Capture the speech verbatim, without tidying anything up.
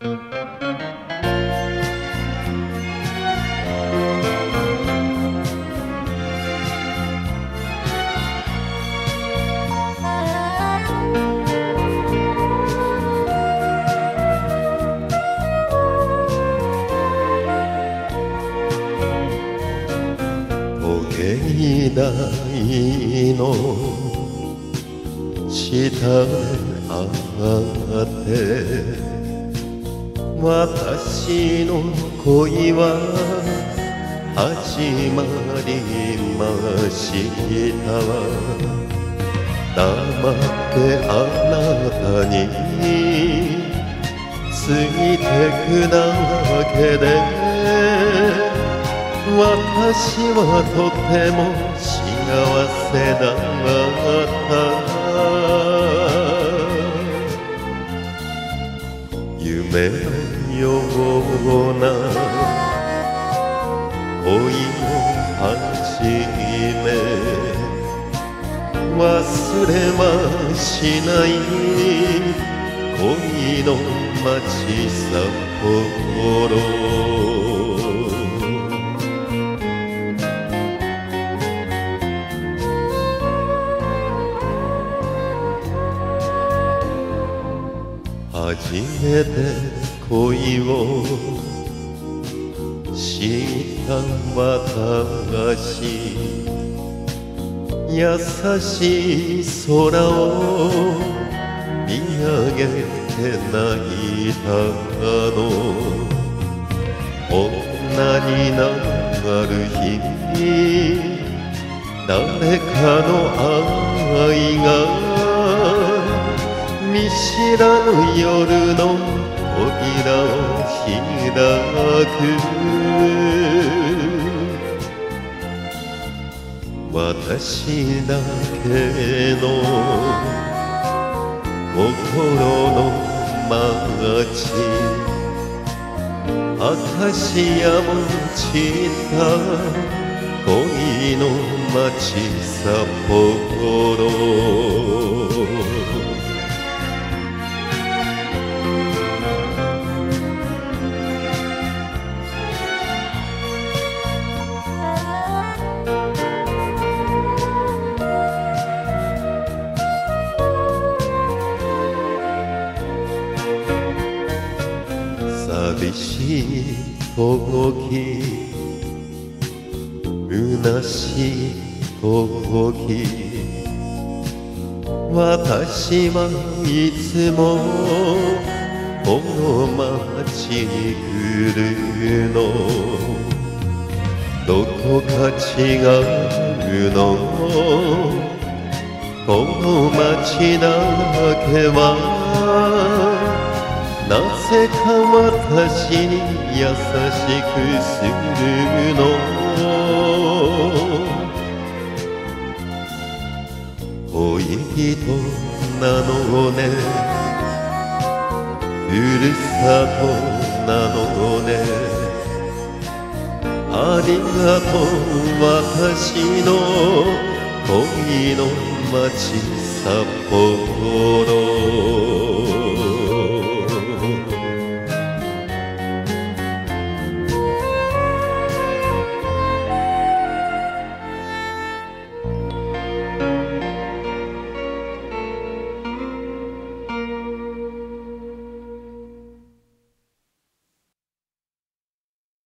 時代の下で会って私の恋は始まりましたわ。黙ってあなたについてくだけで私はとても幸せだった。夢のような恋を始め忘れはしない恋の街札幌。初めて恋を知った私、優しい空を見上げて泣いたの。女になる日誰かの愛が見知らぬ夜の扉を開く。私だけの心の街、アカシアも散った恋の街札幌。寂しい時、虚しい時、私はいつもこの街に来るの。どこか違うの、この街だけはなぜか私に優しくするの。恋人なのね、ふるさとなのね。ありがとう私の恋の街札幌。